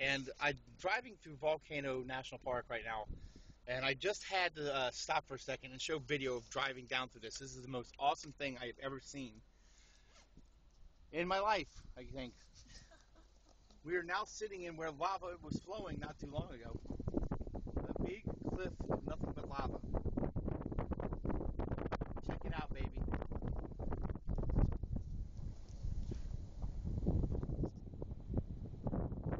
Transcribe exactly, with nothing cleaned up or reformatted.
And I'm driving through Volcano National Park right now, and I just had to uh, stop for a second and show video of driving down through this. This is the most awesome thing I've ever seen in my life, I think. We are now sitting in where lava was flowing not too long ago. A big cliff of nothing but lava.